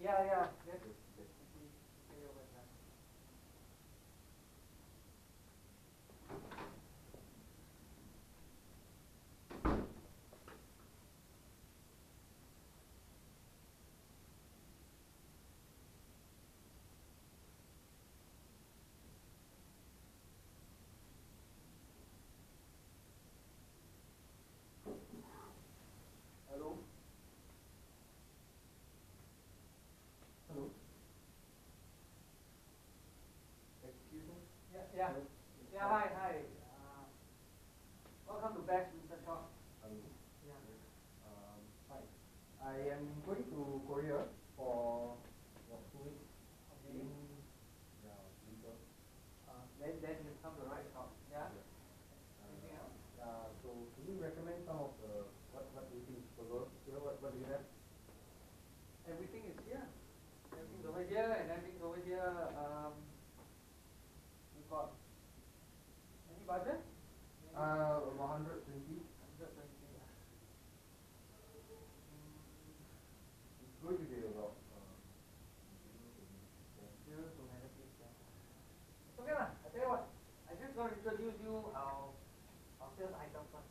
Yeah. Yes. Hello. Hello. Excuse me. Yeah. Yeah. Hi. Welcome to Best Research Shop. Hello. Yeah. Hi. I am going to Korea for 2 weeks. Okay. Winter. Then you come to the right shop. Yeah. Yes. Anything else? So can you recommend some of the what do you think is possible? Here, what do you have? Everything is here. Everything's over here, and everything's over here. We've got any budget? About 120. 120. It's going to be about 0 to negative 10. It's okay lah. I tell you what. I just going to introduce you our sales item first.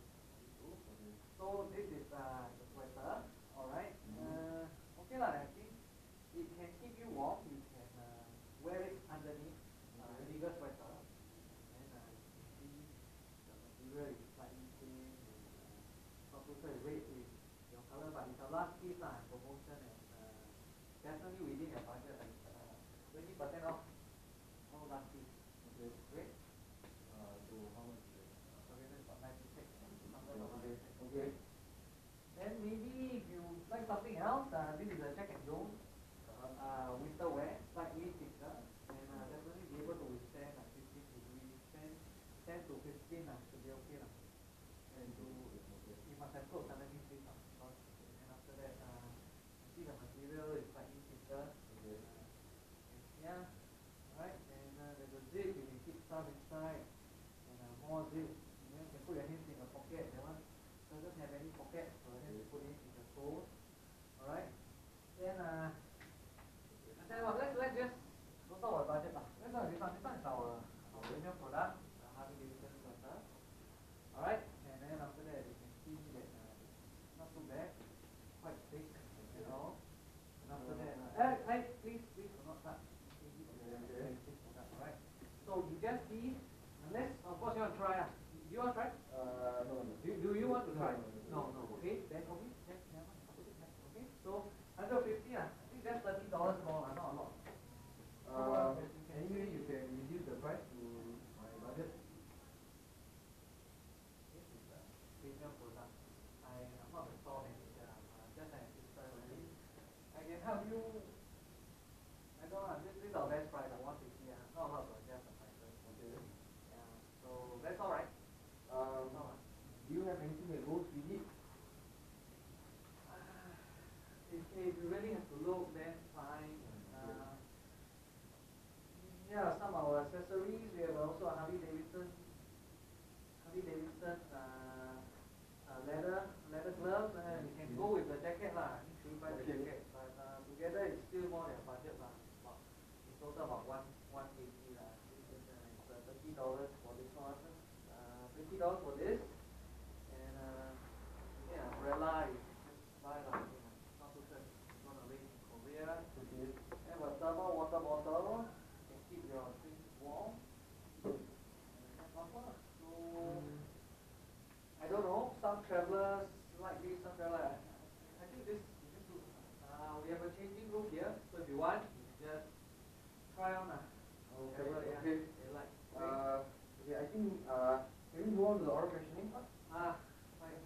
So this is the sweater. All right. Okay lah. I think it can keep you warm. You can wear it underneath bigger sweater. And you see the material is slightly thin. Not too sure red is your color, but it's a last piece lah. Promotion and definitely within your budget. 20% off. All last piece. Okay. Great. So how much is it? Okay, that's about 96. Okay. Then maybe if you like something else, this is a Jack and Jones winter wear, slightly thicker, and definitely be able to withstand 15 degrees, 10 to 15 should be okay lah. And you must have clothes underneath this because, and after that, you see the material is slightly thicker. Okay. Yeah, alright, and there's a zip, you can keep stuff inside, and more zip, and then you can put your hands in the pocket. That one doesn't have any pocket, so you have to put it in the toes. Alright, then I tell you what, let's just don't talk about budget lah. Let's talk about this one. This one is our premium product, the Harley Davidson sweater. Alright, and then after that you can see that it's not too bad, quite thick, you know. And after that, please do not touch. Alright, so you just see, unless of course you want to try. Do you want to try? No. Do you want to try? No. Okay, then okay, never mind. Okay, so 150 I think that's $30 more, not a lot. Anyway, you can reduce the price to my budget. This is a premium product. I'm not the store manager. I'm just an assistant. I can help you. I don't know. This is our best price. 150. Not a lot to adjust the prices. Okay. Yeah. So that's all right. Do you have anything that goes with it? If you really have to look, then fine. Yeah, some of our accessories. We have also a Harley Davidson leather gloves. You can go with the jacket lah. You should buy the jacket, but together it's still more than budget lah. In total about 180 lah. It's $30 for this one. $20 for this, and umbrella you can just buy lah. Not too sure it's gonna rain in Korea. Okay. Have a thermal water bottle. You can keep your drinks warm. So I don't know. Some travelers like this. Some travelers. I think this looks. We have a changing room here. So if you want, you just try on. Okay. They like. Okay. I think can we go on to the oral questioning part? Fine.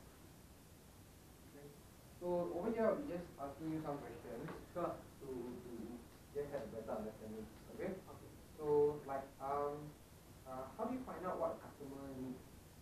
Okay. So over here I'll be just asking you some questions. Sure. To just have a better understanding. Okay. Okay. So like how do you find out what a customer needs?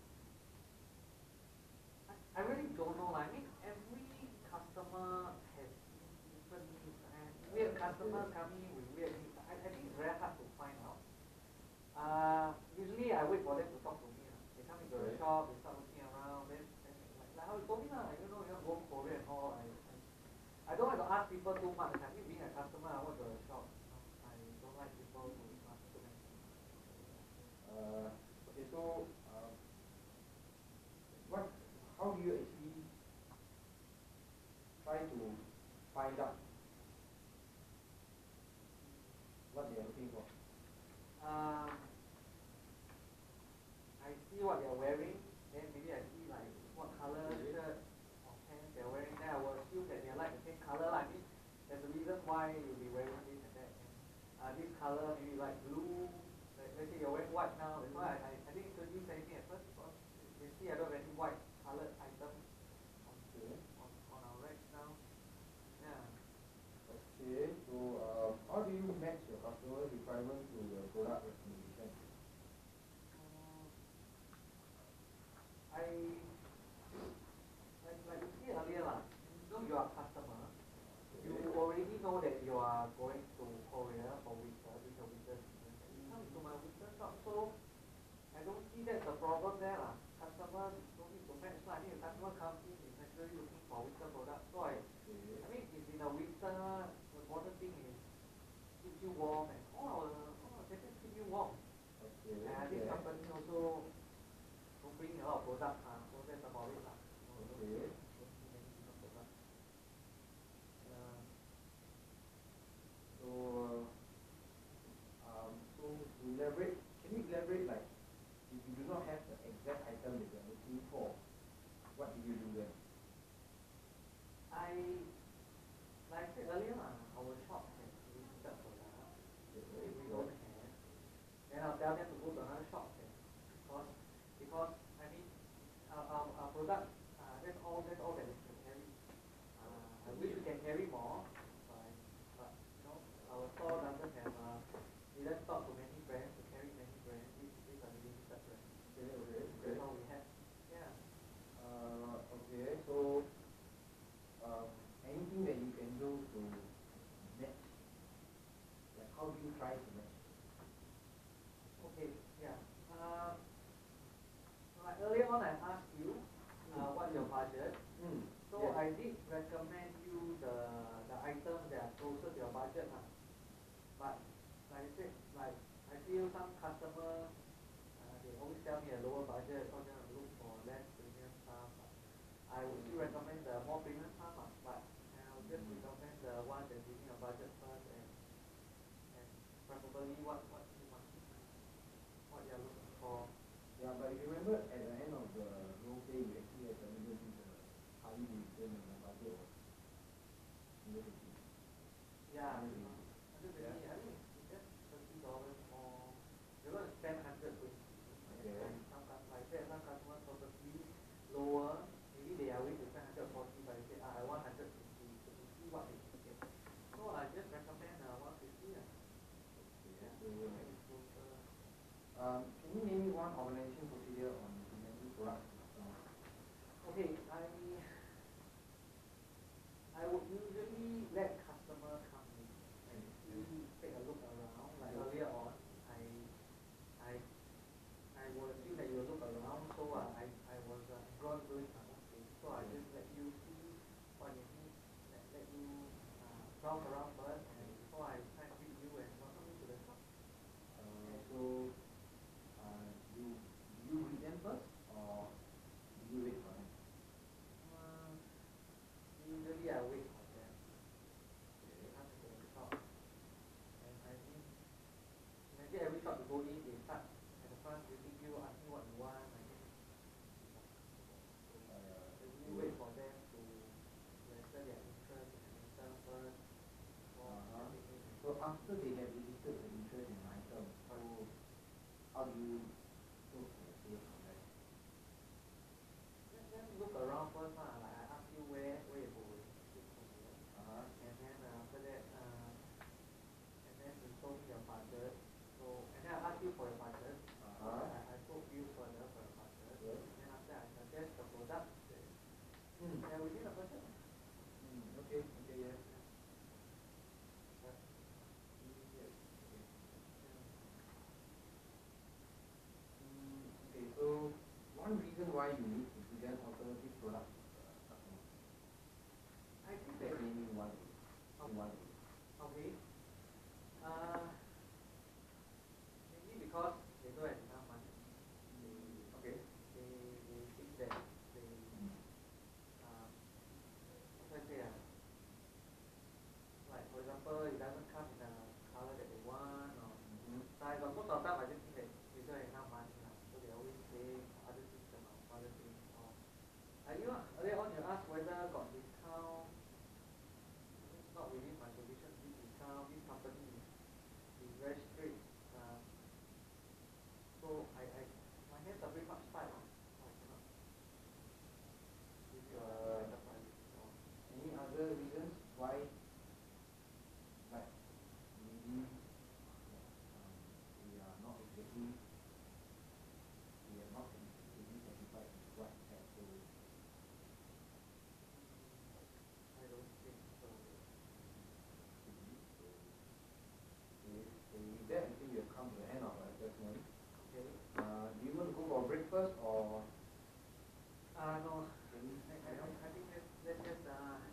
I really don't know. I mean, every customer has different needs, and weird customers coming in with weird needs. I think it's very hard to find out. Usually I wait for them to talk to me. They come into the shop, they start looking around, then like how you told me lah, you want to go Korea and all. I don't have to ask ask people too much. I mean, being a customer, I want to shop. I don't like people who ask too many. Okay, so what? How do you actually try to find out what they are looking for? I see what they're wearing, then maybe I see like what color shirt or pants they're wearing. Then I will assume that they like the same color. I mean, there's a reason why you'll be wearing this and that. And this color maybe like blue. Like, let's say you're wearing white now. That's why I didn't introduce anything at first because you see I don't have any white colored items on our racks now. Yeah. Okay, so how do you match your customer requirement to the product recommendation? I like you see earlier lah. You know you are a customer. You already know that you are going to Korea for winter. This is a winter season. You come into my winter shop, so I don't see that's a problem there lah. Customer don't need to match lah. I think the customer comes in is naturally looking for winter products. So I mean, if in the winter, the important thing is keep you warm and all our jackets keep you warm. Okay. And I think company also don't bring a lot of products. So that's about it lah. Okay. Don't see many different products. So to elaborate, can you elaborate like if you do not have the exact item that you are looking for, what do you do then? Like I said earlier, our shop has limited products. If we don't have, then I'll tell them to go to another shop then. Because I mean, our products, that's all that we can carry. I wish we can carry more, but you know, our store doesn't have didn't stock to many brands to carry many brands. These are limited brands. Okay. That's all we have. Yeah. Okay, so anything that you can do to match, like how do you try to match? Okay, yeah. Like earlier on I asked you what's your budget. So yes. I did recommend you the items that are closer to your budget. But like I said, like I feel some customer they always tell me a lower budget or they look for less premium stuff. I would still recommend the more premium stuff, but I would just recommend the one that's within your budget first and preferably what you want, what you're looking for. Yeah, but if you remember at the end of the role play, you actually had the Harley Davidson and the budget was 150. Yeah, 150. I think it's just $30 more. You're going to spend 120. Okay. And some like that, some customers purposely lower. Maybe they are willing to spend 140, but they say, I want 150 to see what they can get. So I just recommend 150. Yeah. Can you name me one organization procedure on presenting products to customers? Okay, I would usually let customer come in and take a look around. Like earlier on, I will assume that you will look around. So I was enjoying doing my own thing. So I just let you see what you need. Let you browse around first, and before I try to greet you and welcome you to the shop. So do you greet them first or do you wait for them? Usually I wait for them. They come into the shop, and I mean, imagine every shop you go in, they start at the front greeting you, asking what you want. I think you wait for them to register their interest in an item first. So after they have registered the interest in an item, so how do you look for the sales on that? Just look around first, like I ask you where you going, and then after that, and then you told me your budget. So and then I ask you for your budget. I told you further for your budget. Yes. And then after I suggest the product, they're within the budget. Okay, yes. Okay, so one reason why you need to present alternative products to customers. I think That that meaning one. whether got discount. It's not within my position, this discount, this company is very strict. So my hands are pretty much tied. I cannot give you a better price. Any other reasons why, like maybe we are not exactly, we are not exactly satisfied with what we have, so I don't think so. so with that, I think we have come to the end of our assessment. Okay. Do you want to go for breakfast or? No. I think let's just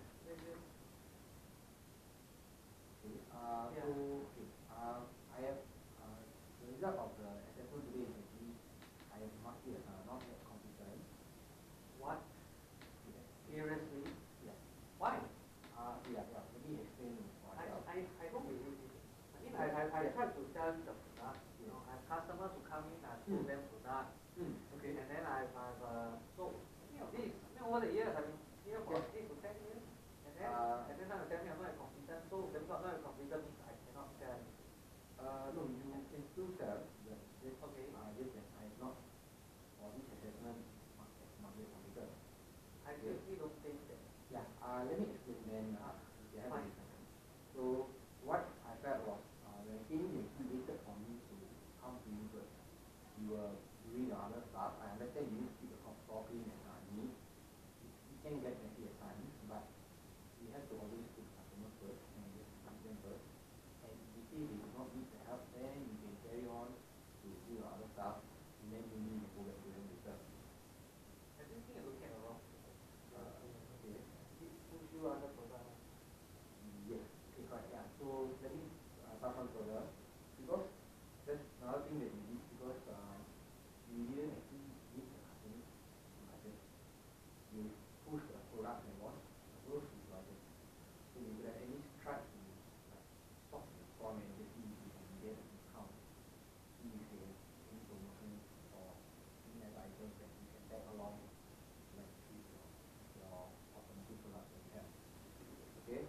Okay. Yeah. So okay. I have the result of the assessment today is actually I have marked it as not yet competent. What? Yeah. Seriously? Yeah. Why? Yeah. Let me explain myself. I don't believe it. I mean, I tried to sell the product. You know, I have customers who come in, I sold them product. Okay. And then I've sold many of these. I mean, over the years, I've been here for 8 to 10 years. And then now you tell me I'm not competent. So because I'm not competent means I cannot sell. No, you can still sell. But just, Okay. Just that I have not for this assessment not yet competent. I seriously don't think that. Yeah. Let me explain then. You have a Fine. discussion. So what I felt was when I came in, you waited for me to come to you first. You were doing your other stuff. I understand you need to keep the store clean and neat. You can get messy at times, but you have to always put customers first and you have to keep them first. And in case they do not need the help, then you can carry on to do your other stuff, and then maybe you can go back to them later. I think you're looking at the wrong people. Okay. This push you other product. Yes. Okay, correct. Yeah. So let me pass on further because that's another thing that you did because you didn't actually meet the customer's budget. You push the product that was above his budget. So you could have at least tried to talk to the store manager, see if you can get a discount, see if they have any promotions or any other items that you can tag along like with your alternative products that you have. Okay?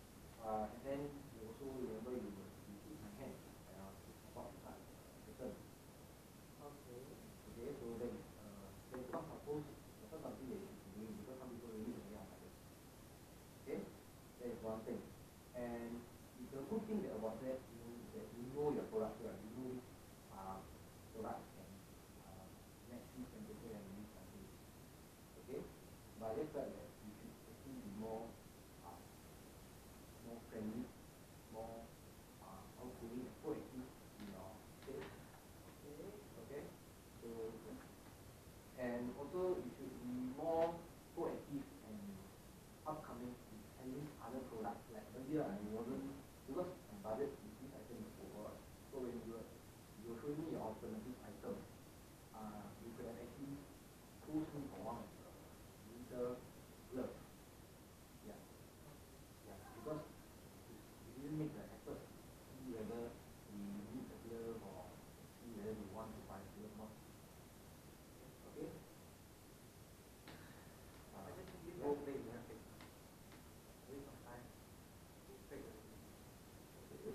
And then you also remember you took my hand when I was about to start the term. Okay. Okay, so that's not supposed, that's not something that you should be doing because some people really don't get on budget. Okay, that is one thing. And the good thing about that is that you know your product well. You know which product can match this temperature and this country. Okay, but I just felt that you should actually be more friendly, more outgoing and proactive in your sales. Okay. So and also you should be more proactive and upcoming with selling other products. Like earlier I wasn't because my budget is this item is over. So when you were showing me your alternative items, you could have actually chose me for one of the winter gloves. Yeah. Yeah. Because you didn't make the effort to see whether we need the glove or see whether we want to buy the glove or not. Okay? I just think this whole thing is very fake. Waste of time. Fake already. Okay.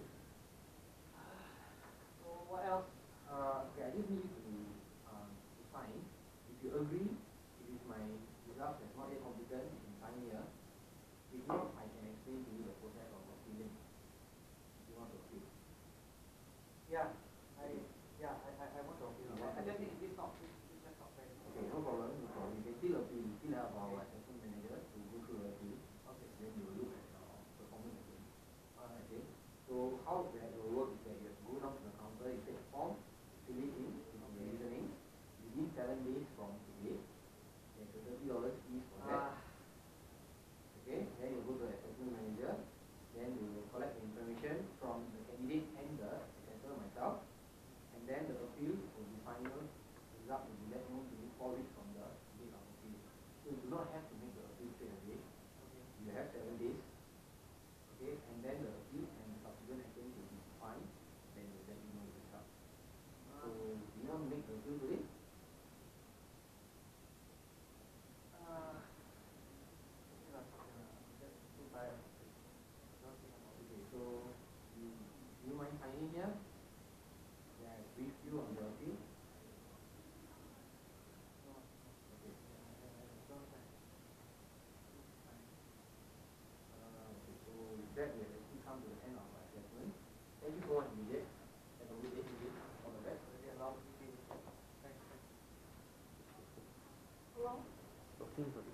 So what else? Okay, I just need you to sign. If you agree, if it's my result that's not yet competent, you can sign here. If not, I can explain to you the process of appealing. If you want to appeal. Yeah, I want to appeal. I just think this not fair. Okay, no problem. You can still appeal. You still have our assessment manager to go through the appeal. Okay. Then you will look at your performance again. Okay. So how that will work is that you have to go down to the counter, you take a form, fill it in with your reasoning. Within 7 days from today, there's a $30 fees for that. Okay. Then you go to the assessment manager. Then you will collect the information from the candidate and the assessor myself. And then the appeal will be final. Result will be let known to you 4 weeks from the date of appeal. So you do not have to make the appeal straight away. Okay. You have 7 days. Okay, and then the appeal and the subsequent actions will be fine. Then you let me know the result. So do you want to make the appeal today? that, we have actually come to the end of our assessment. Thank you so much, Vijay. Have a good day, Vijay. All the best. Really allow me to. Thanks. Hello? Talking for